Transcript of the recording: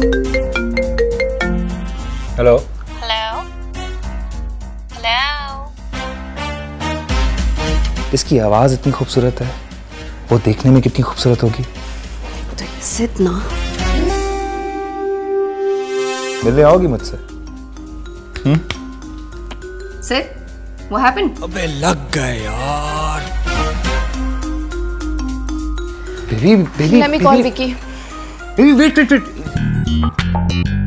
Hello hello hello. इसकी आवाज इतनी खूबसूरत है, वो देखने में कितनी खूबसूरत होगी। तो सिट ना। मिलने आओगी मुझसे? Sit, what happened? अबे लग गए यार। Baby baby Let me call Vicky. Baby wait wait wait.